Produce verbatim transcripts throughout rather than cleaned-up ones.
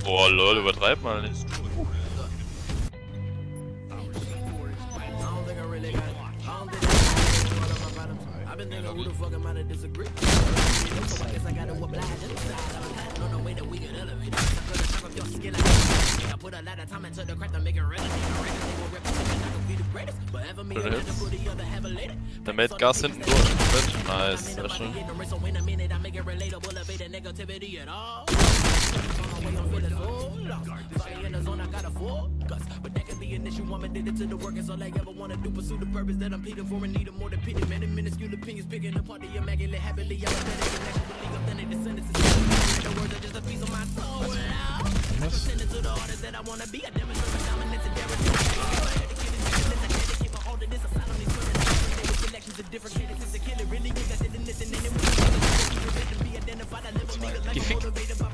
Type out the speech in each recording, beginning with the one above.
Boah, lol, übertreib mal nicht. Der mäht Gas hinten durch. Nice, sehr schön. Gefickt.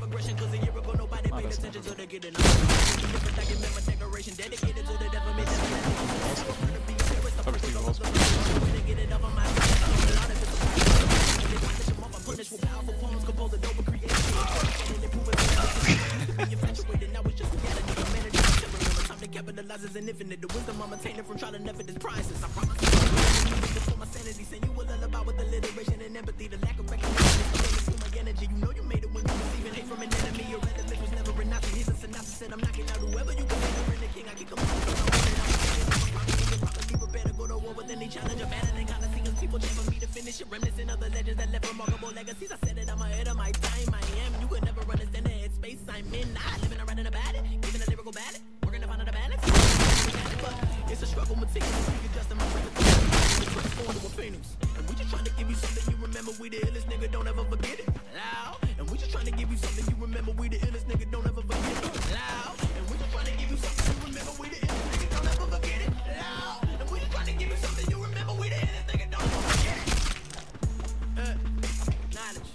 Capitalizes an infinite, the wisdom I'm attaining from trying to never this prices. I promise before my sanity, saying you will lullaby with alliteration and empathy, the lack of recognition, my energy. You know you made it when you receiving hate from an enemy. Your enemy was never an option. Here's a synopsis, said I'm knocking out whoever you can make in the king. I keep them all. I'm prepared to go to war with any challenge. I'm better than Coliseums. People check for me to finish it. Reminiscing of the legends that left remarkable legacies. I said it, I'm ahead of my time. I am. You could never understand the headspace I'm in. I living around in about it, giving a lyrical ballad. Working to find out a balance. It's a struggle, meticulous, adjusting my friends. Transformed to a phoenix. And we just trying to give you something you remember. We the illest nigga, don't ever forget it. Loud. And we just trying to give you something you remember. We the illest nigga, don't ever forget it. Loud. And we just trying to give you something you remember. We the illest nigga, don't ever forget it. Loud. And we just trying to give you something you remember. We the illest nigga, don't ever forget it. Uh, knowledge.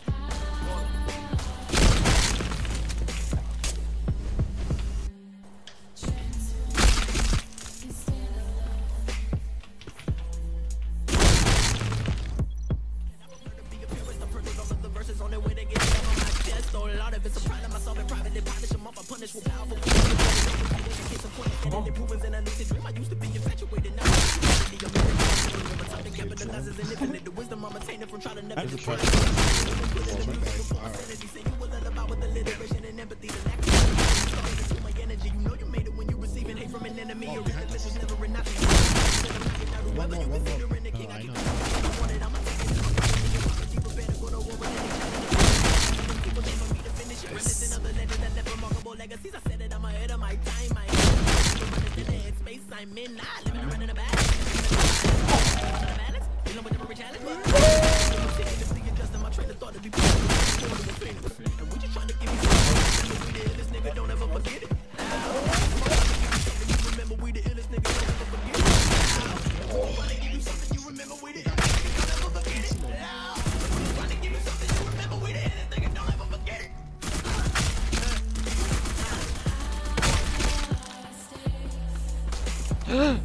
I'm in, I live in a run in the back. You know what never challenge me? Adjusting my train of thought to be and we just trying to give you something. We the illest nigga, don't ever forget it. You remember we the illest nigga, don't ever forget it. We trying to give you something you remember we the illest nigga, don't ever forget it. We trying to give you something you remember we the illest nigga, don't ever forget it. Huh?